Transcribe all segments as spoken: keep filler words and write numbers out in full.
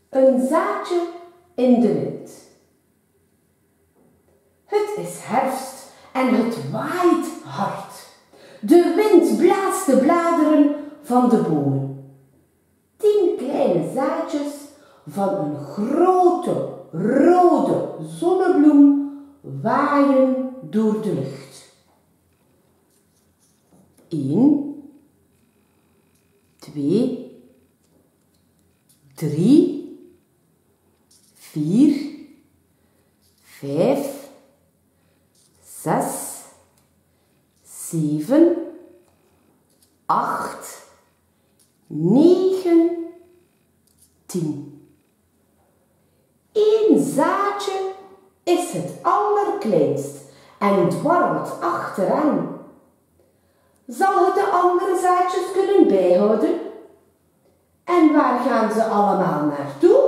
Een zaadje in de wind. Het is herfst en het waait hard. De wind blaast de bladeren van de bomen. Tien kleine zaadjes van een grote rode zonnebloem waaien door de lucht. Eén, twee, drie, vier, vijf, zes, zeven, acht, negen, tien. Eén zaadje is het allerkleinst en dwarrelt achteraan. Zal het de andere zaadjes kunnen bijhouden? En waar gaan ze allemaal naartoe?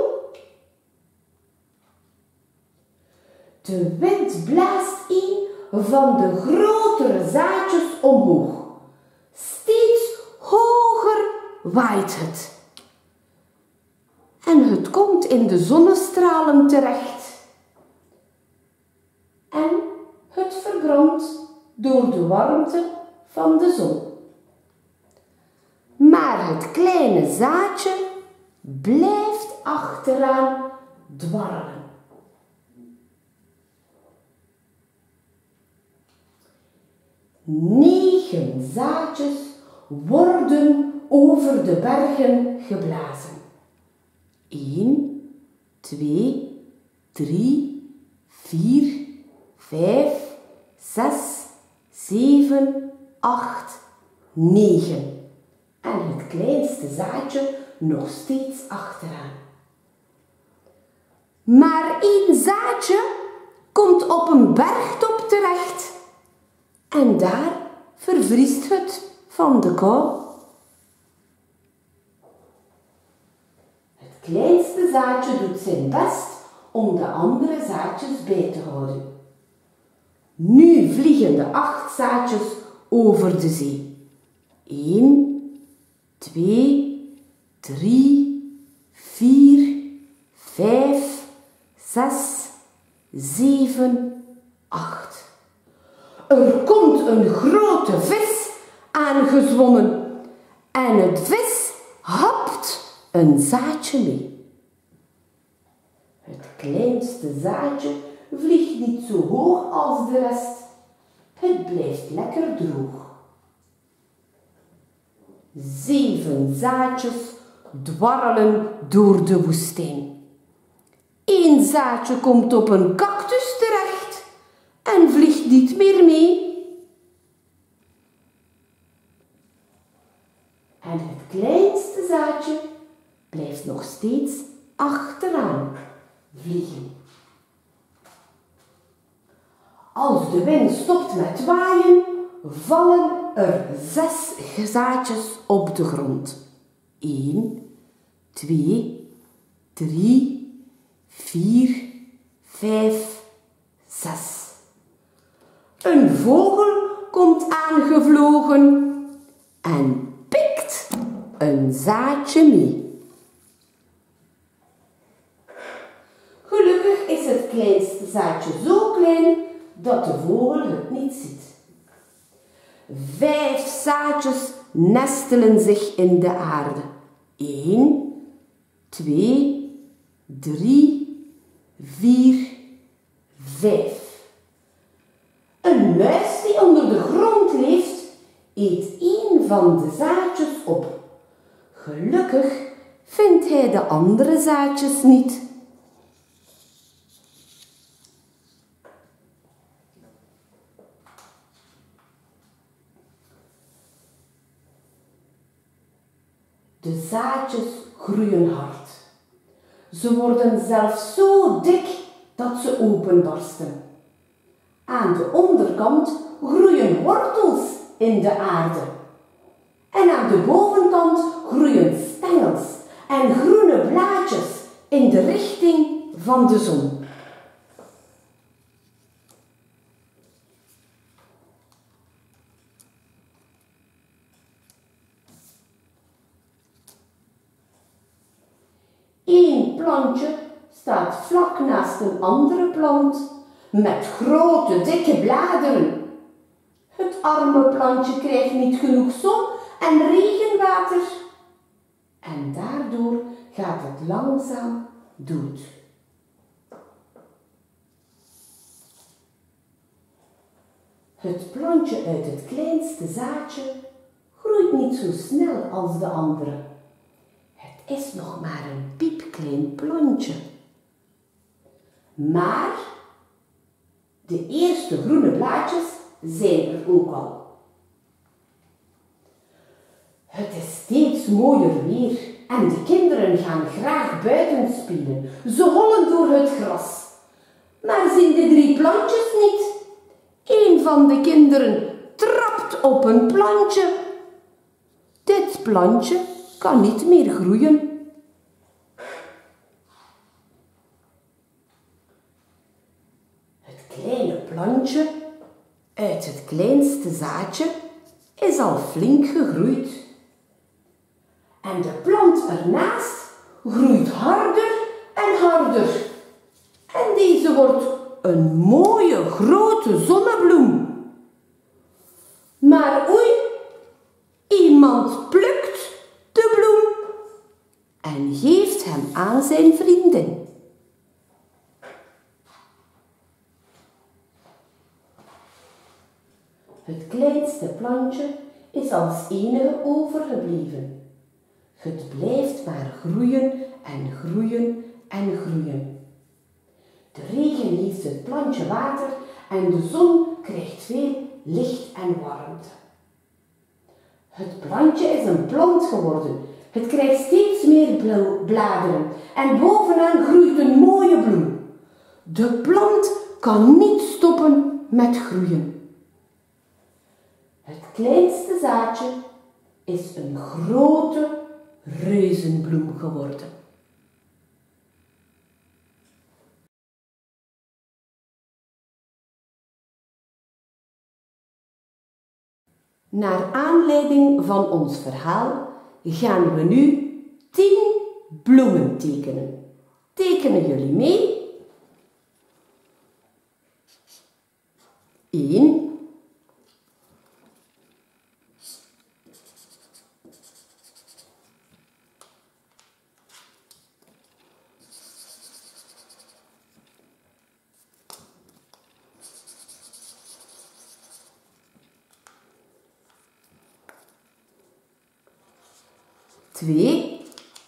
De wind blaast een van de grotere zaadjes omhoog. Steeds hoger waait het. En het komt in de zonnestralen terecht. En het verbrandt door de warmte van de zon. Maar het kleine zaadje blijft achteraan dwarrelen. Negen zaadjes worden over de bergen geblazen. Eén, twee, drie, vier, vijf, zes, zeven, acht, negen. En het kleinste zaadje nog steeds achteraan. Maar één zaadje komt op een bergtop terecht. En daar vervriest het van de kou. Het kleinste zaadje doet zijn best om de andere zaadjes bij te houden. Nu vliegen de acht zaadjes over de zee. Eén, twee, drie, vier, vijf, zes, zeven, acht. Er komt een grote vis aangezwommen en het vis hapt een zaadje mee. Het kleinste zaadje vliegt niet zo hoog als de rest. Het blijft lekker droog. Zeven zaadjes dwarrelen door de woestijn. Eén zaadje komt op een cactus terecht en vliegt niet meer mee. En het kleinste zaadje blijft nog steeds achteraan vliegen. Als de wind stopt met waaien, vallen er zes zaadjes op de grond. Eén, twee, drie, vier, vijf, zes. Een vogel komt aangevlogen en pikt een zaadje mee. Gelukkig is het kleinste zaadje zo klein dat de vogel het niet ziet. Vijf zaadjes nestelen zich in de aarde. Eén, twee, drie, vier, vijf. Een muis die onder de grond leeft, eet één van de zaadjes op. Gelukkig vindt hij de andere zaadjes niet. De zaadjes groeien hard. Ze worden zelfs zo dik dat ze openbarsten. Aan de onderkant groeien wortels in de aarde. En aan de bovenkant groeien stengels en groene blaadjes in de richting van de zon. Eén plantje staat vlak naast een andere plant met grote, dikke bladeren. Het arme plantje krijgt niet genoeg zon en regenwater. En daardoor gaat het langzaam dood. Het plantje uit het kleinste zaadje groeit niet zo snel als de andere. Het is nog maar een piepklein plantje. Maar de eerste groene blaadjes zijn er ook al. Het is steeds mooier weer en de kinderen gaan graag buiten spelen. Ze hollen door het gras. Maar zien de drie plantjes niet. Een van de kinderen trapt op een plantje. Dit plantje kan niet meer groeien. Het kleine plantje uit het kleinste zaadje is al flink gegroeid. En de plant ernaast groeit harder en harder. En deze wordt een mooie grote zonnebloem. Maar oei, iemand plukt de bloem en geeft hem aan zijn vriendin. Het kleinste plantje is als enige overgebleven. Het blijft maar groeien en groeien en groeien. De regen geeft het plantje water en de zon krijgt veel licht en warmte. Het plantje is een plant geworden. Het krijgt steeds meer bladeren en bovenaan groeit een mooie bloem. De plant kan niet stoppen met groeien. Het kleinste zaadje is een grote reuzenbloem geworden. Naar aanleiding van ons verhaal gaan we nu tien bloemen tekenen. Tekenen jullie mee? Eén. Twee.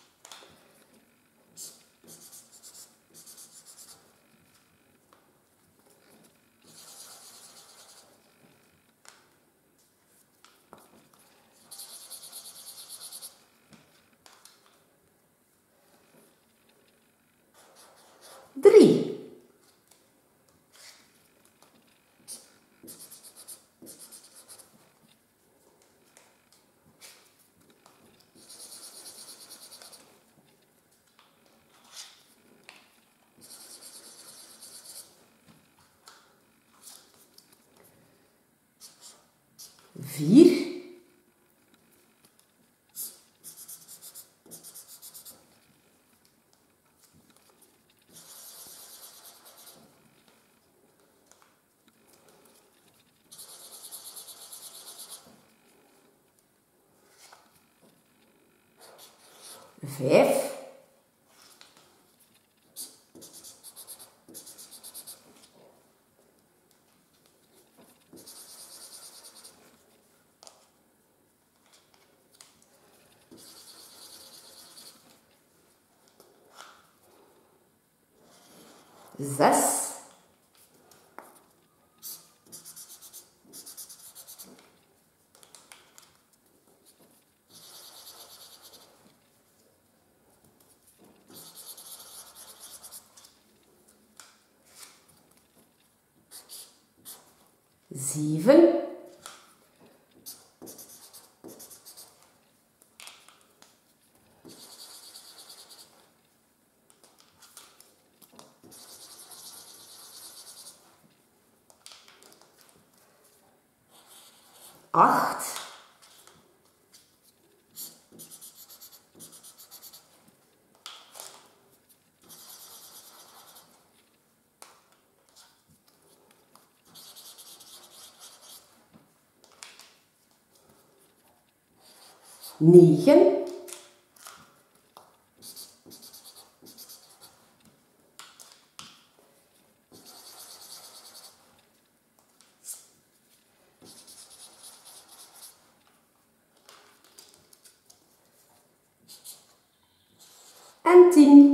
Drie. Vier. Vijf. Zes. Zeven. Acht. negen. En tien.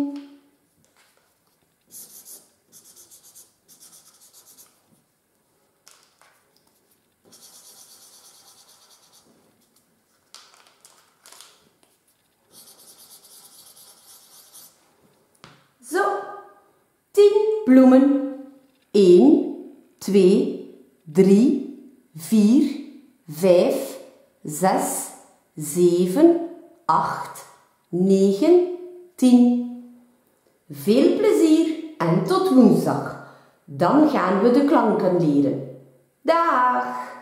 Zo, tien bloemen. één, twee, drie, vier, vijf, zes, zeven, acht, negen, tien. Veel plezier en tot woensdag. Dan gaan we de klanken leren. Dag!